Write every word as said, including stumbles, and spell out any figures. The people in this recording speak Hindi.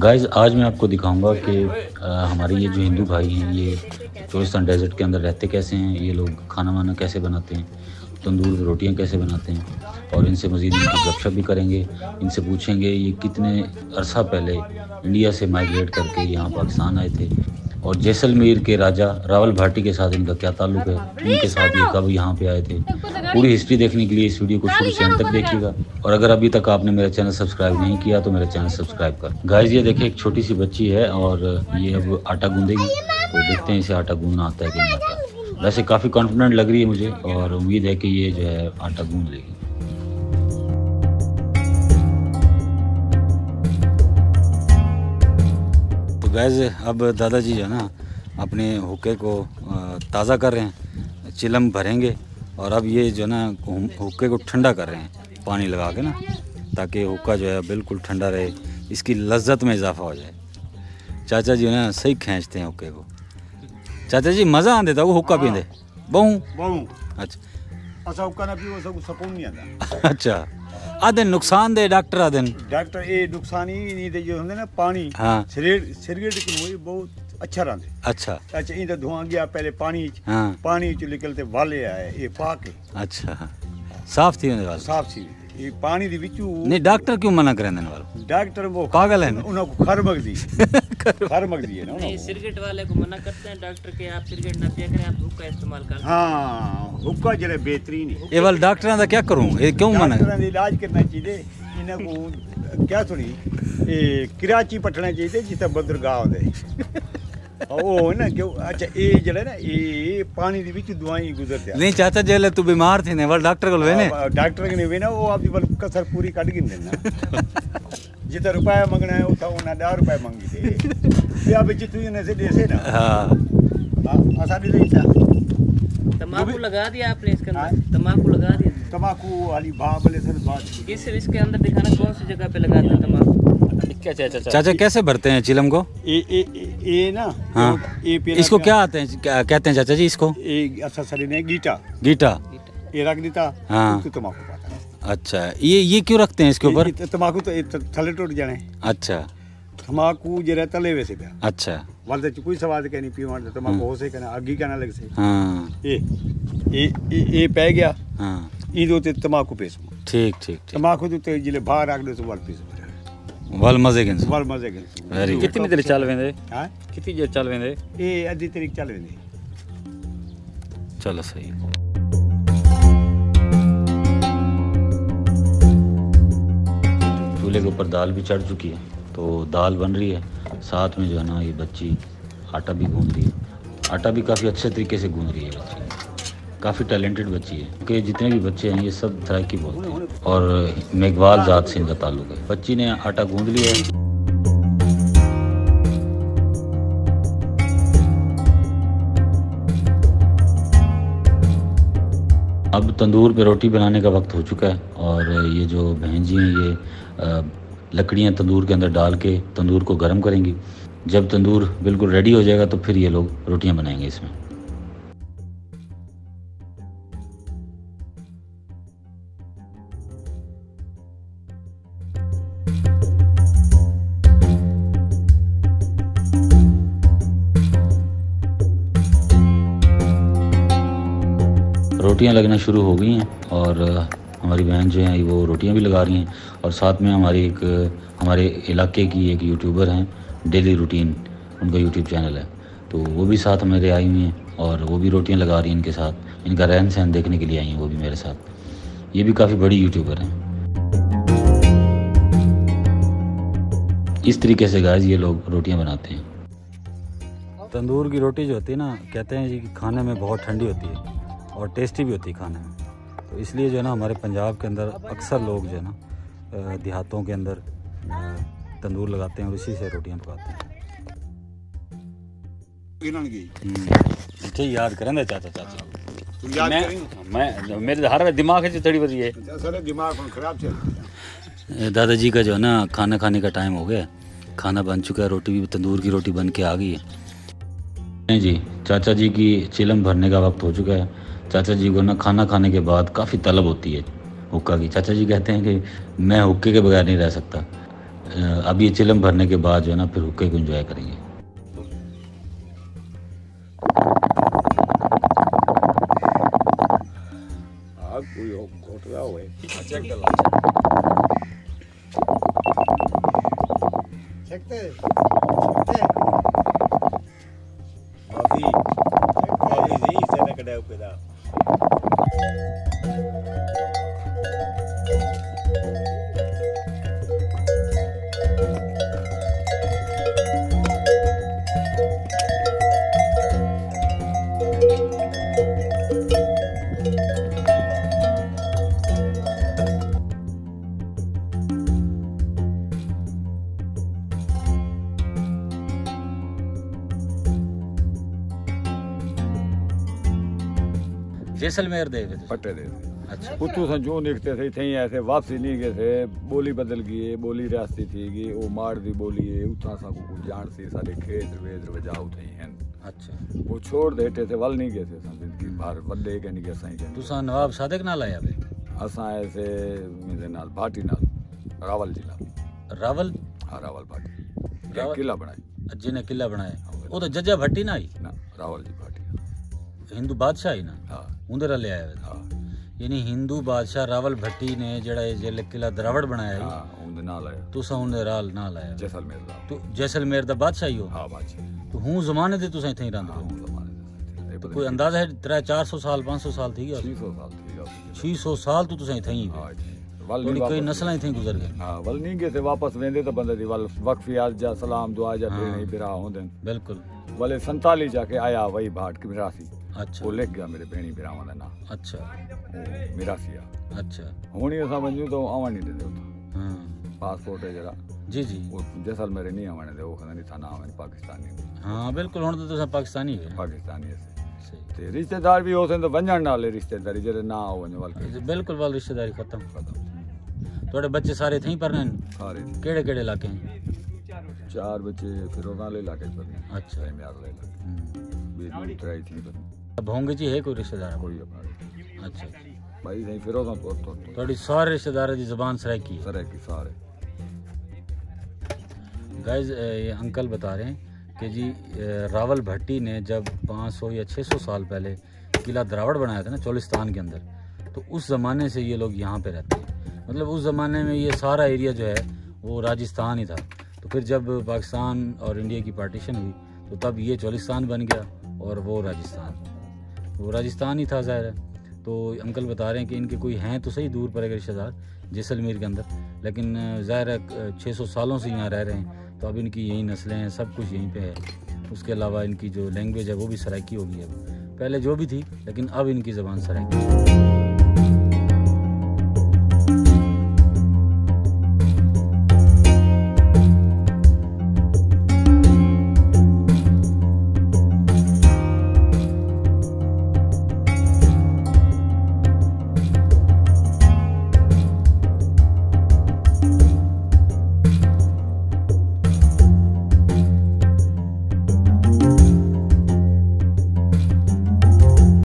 गाइस आज मैं आपको दिखाऊंगा कि हमारे ये जो हिंदू भाई हैं ये चोलिस्तान डेजर्ट के अंदर रहते कैसे हैं, ये लोग खाना वाना कैसे बनाते हैं, तंदूर में रोटियां कैसे बनाते हैं, और इनसे मज़ीद इनकी गपशप भी करेंगे। इनसे पूछेंगे ये कितने अरसा पहले इंडिया से माइग्रेट करके यहाँ पाकिस्तान आए थे, और जैसलमेर के राजा रावल भाटी के साथ इनका क्या ताल्लुक़ है, उनके साथ ये कब यहाँ पे आए थे। पूरी हिस्ट्री देखने के लिए इस वीडियो को शुरू से अंत तक देखिएगा। और अगर अभी तक आपने मेरा चैनल सब्सक्राइब नहीं किया तो मेरा चैनल सब्सक्राइब कर। गाइस ये देखिए एक छोटी सी बच्ची है और ये अब आटा गूंदेगी, तो देखते हैं इसे आटा गूंदना आता है कि नहीं आता। वैसे काफ़ी कॉन्फिडेंट लग रही है मुझे और उम्मीद है कि ये जो है आटा गूंद लेगी। गैस अब दादाजी जो है ना अपने हुक्के को ताज़ा कर रहे हैं, चिलम भरेंगे और अब ये जो है ना हुक्के को ठंडा कर रहे हैं पानी लगा के ना, ताकि हुक्का जो है बिल्कुल ठंडा रहे, इसकी लज्जत में इजाफा हो जाए। चाचा जी ना सही खींचते हैं हुक्के को। चाचा जी मज़ा आ देता वो हुक्का पींदे बहु बहु अच्छा असा हुक्का ना पीओ सब सुकून नहीं आता। अच्छा आदन नुकसान दे डॉक्टर आदन डॉक्टर ये नुकसान ही नहीं दे जो होंगे ना पानी हाँ सिगरेट सिगरेट की बहुत अच्छा रहते। अच्छा अच्छा इन धुआं गया पहले पानी हाँ पानी चो निकलते वाले आए ये पाके अच्छा साफ थी होने वाला साफ सी ये पानी दी विचू नहीं डॉक्टर क्यों मना करें देने वाला डॉक्टर वो पागल है उन्हें को खर मगदी खर मगदी है ना नहीं सिगरेट वाले को मना करते हैं डॉक्टर के आप सिगरेट ना पिया करें, आप हुक्का इस्तेमाल करें। हाँ हुक्का जरा बेहतरीन है। ये वाला डॉक्टर दा क्या करूं, ये क्यों मना डॉक्टर ने इलाज करना चाहिए इन्हें को क्या थोड़ी ये कराची पटना चाहिए जितना बंदरगाह दे ओ ना क्यों। अच्छा ये जरा ना ये पानी दी विच दवाई गुजरते नहीं चाचा जेले तू बीमार थी ने वाला डॉक्टर को वेने डॉक्टर के ने वेना वो आपकी बल कसर पूरी काट गिन देना जितना रुपया मांगना है उतना उन्हें दस रुपये मांगी थे ये आप जितनी ने से देसे ना। हाँ आसानी से इतना तंबाकू लगा दिया आपने इसके अंदर, तंबाकू लगा दिया। तंबाकू वाली बाबले से बात इस इसके अंदर दिखाना कौन सी जगह पे लगाते हैं तंबाकू। क्या चाचा चाचा कैसे भरते हैं चिलम को? ये ये ये ना हाँ ये इसको क्या आते हैं क्या कहते हैं चाचा जी इसको? ये अच्छा सरी ने गीटा गीटा ये रख देता हाँ तो तंबाकू पाता। अच्छा ये ये क्यों रखते हैं इसके ऊपर? तंबाकू तो थले टूट जाने। अच्छा तंबाकू जरा तले वैसे पे अच्छा वाले तो कोई सवाद के नहीं पीवा तंबाकू हो से कहना आगी कहना लग से। हाँ ये ये ये पै गया हाँ ई दो ते तंबाकू पेस ठीक ठीक ठीक तंबाकू तो जिले बाहर रख दो तो वाल पीस वाल मजे के वाल मजे के वेरी गुड। कितनी देर चल वेंदे? हां कितनी देर चल वेंदे? ये आधी तरीक चल वेंदे। चलो सही। चूल्हे के ऊपर दाल भी चढ़ चुकी है, तो दाल बन रही है, साथ में जो है ना ये बच्ची आटा भी गूंद रही है। आटा भी काफ़ी अच्छे तरीके से गूंद रही है बच्ची, काफ़ी टैलेंटेड बच्ची है क्योंकि जितने भी बच्चे हैं ये सब सराइकी बोलते हैं और मेघवाल ज़ात से इनका ताल्लुक है। बच्ची ने आटा गूंद लिया है। अब तंदूर पे रोटी बनाने का वक्त हो चुका है और ये जो बहन जी हैं ये लकड़ियाँ तंदूर के अंदर डाल के तंदूर को गर्म करेंगी। जब तंदूर बिल्कुल रेडी हो जाएगा तो फिर ये लोग रोटियाँ बनाएंगे इसमें। रोटियां लगना शुरू हो गई हैं और हमारी बहन जो हैं वो रोटियां भी लगा रही हैं और साथ में हमारी एक हमारे इलाके की एक यूट्यूबर हैं डेली रूटीन, उनका यूट्यूब चैनल है, तो वो भी साथ हमारे आई हुई हैं और वो भी रोटियां लगा रही हैं इनके साथ। इनका रहन सहन देखने के लिए आई हैं वो भी मेरे साथ। ये भी काफ़ी बड़ी यूट्यूबर हैं। इस तरीके से गाइस ये लोग रोटियाँ बनाते हैं। तंदूर की रोटी जो होती है ना कहते हैं जी कि खाने में बहुत ठंडी होती है और टेस्टी भी होती है खाने में, तो इसलिए जो है ना हमारे पंजाब के अंदर अक्सर लोग जो है ना देहातों के अंदर तंदूर लगाते हैं और इसी से रोटियां पकाते हैं। ठीक याद करें चाचा चाचा मैं मेरे हर दिमाग है चढ़ी बजी है दिमाग खराब चल। दादाजी का जो है ना खाना खाने का टाइम हो गया, खाना बन चुका है, रोटी भी तंदूर की रोटी बन के आ गई है जी। चाचा जी की चिलम भरने का वक्त हो चुका है। चाचा जी को ना खाना खाने के बाद काफ़ी तलब होती है हुक्का की। चाचा जी कहते हैं कि मैं हुक्के के बगैर नहीं रह सकता। अ, अब ये चिलम भरने के बाद जो है ना फिर हुक्के को एंजॉय करेंगे। आग कोई हो घोट रहा हुए चेक कर लो। सकते माफी माफी जी से न कड़ा पैदा जैसलमेर दे गए थे। पट्टे दे अच्छा उतू से जो निकते थे थे ऐसे वापसी नहीं गए थे बोली बदल गई है बोली रियासती थी गई वो मार दी बोली है उठा सा को जान सी सारे खेत वेद वजाऊ थे हैं। अच्छा वो छोड़ देते थे वल नहीं गए थे जिंदगी बाहर वल्ले के नहीं गए सही के तुसा नवाब सादिक नाल आया बे असा ऐसे मेरे नाल भाटी नाल रावल जिला रावल हाँ रावल भाटी रावल? किला बनाई जिन्हें किला बनाया वो तो जज्जा भट्टी ना आई ना रावल जी भाटी हिंदू बादशाह ही ना हाँ उधर ले आया हाँ यानी हिंदू बादशाह रावल भट्टी ने जड़ा ये जेल किला द्रावड़ बनाया है हाँ उनके नाल आया तुसा उन्हें राल ना लाया जैसलमेर दा तो जैसलमेर दा बादशाह ही हो हाँ बाजी तो हूँ जमाने दे तुसा इथे ही रहंदे हाँ हो उन जमाने तो कोई अंदाजा है त्रै चार सौ साल पाँच सौ साल थी गया छह सौ साल थी गया छह सौ साल तो तुसा इथे ही हाँ जी वल थोड़ी नहीं कई वापस नस्लें इथे गुजर गई हाँ वल नहीं गए थे वापस वेंदे तो बंदे दी वल वक्फी आज जा सलाम दुआ जा हाँ। नहीं बिरा होंदे बिल्कुल वले संताली जाके आया वही भाट की मिरासी अच्छा वो लिख गया मेरे भेणी बिरावां दा नाम अच्छा वो मिरासी आ अच्छा हुणी असां वञूं तो आवन नहीं देंदे उतां हाँ पासपोर्ट है जरा जी जी वो जैसलमेर नहीं आवन दे वो कहंदे नहीं था ना आवन पाकिस्तानी हाँ बिल्कुल हुण तो तुसा पाकिस्तानी है पाकिस्तानी असे सही ते रिश्तेदार भी होते तो वंजण नाले रिश्तेदारी जेरे ना होवन वल के बिल्कुल वाल रिश्तेदारी खत्म खत्म थोड़े बच्चे सारे थे ही पढ़ने सारे केड़े केड़े इलाके हैं चार बच्चे फिरोजा ले लाके पर अच्छा टाइम याद ले लाके हम्म। बीच में ट्राई थी पर भोंगे जी है कोई रिश्तेदार कोई अपना अच्छा भाई सही फिरोजा तो तो तो थोड़ी सारे रिश्तेदार की जुबान सराइकी है सरे की सारे गाइस ये अंकल बता रहे हैं कि जी अ, रावल भट्टी ने जब पाँच सौ या छह सौ साल पहले किला द्रावड़ बनाया था ना चोलिस्तान के अंदर तो उस ज़माने से ये लोग यहाँ पे रहते हैं मतलब उस ज़माने में ये सारा एरिया जो है वो राजस्थान ही था तो फिर जब पाकिस्तान और इंडिया की पार्टीशन हुई तो तब ये चोलिस्तान बन गया और वो राजस्थान वो राजस्थान ही था ज़ाहिर है। तो अंकल बता रहे हैं कि इनके कोई हैं तो सही दूर पर अगर रिश्तेदार जैसलमेर के अंदर लेकिन ज़ाहिर है छः सौ सालों से यहाँ रह रहे हैं तो अब इनकी यही नस्लें हैं सब कुछ यहीं पे है। उसके अलावा इनकी जो लैंग्वेज है वो भी सराइकी हो गई है पहले जो भी थी लेकिन अब इनकी ज़बान सराइकी है।